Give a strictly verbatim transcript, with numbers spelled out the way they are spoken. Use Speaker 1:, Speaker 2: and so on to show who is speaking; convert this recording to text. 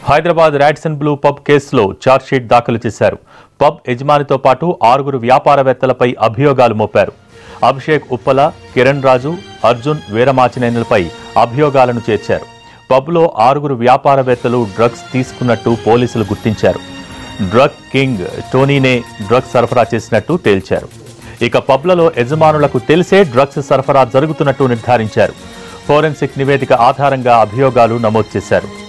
Speaker 1: Hyderabad Radisson Blu pub కేసులో chargesheet దాఖలు చేశారు. పబ్ యజమానితో పాటు ఆరుగురు వ్యాపారవేత్తలపై అభియోగాలు మోపారు. అభిషేక్ ఉప్పల, కిరణ్ రాజు, అర్జున్ వీరమాచినేనులపై అభియోగాలను చేర్చారు. పబ్లో ఆరుగురు వ్యాపారవేత్తలు డ్రగ్స్ తీసుకున్నట్టు పోలీసులు గుర్తించారు. డ్రగ్ కింగ్ టోనీనే డ్రగ్స్ సరఫరా చేసినట్టు తేల్చారు. ఇక పబ్లలో యజమానులకు తెలిసే డ్రగ్స్ సరఫరా జరుగుతున్నట్టు నిర్ధారించారు. ఫోరెన్సిక్ నివేదిక ఆధారంగా అభియోగాలు నమోదు చేశారు.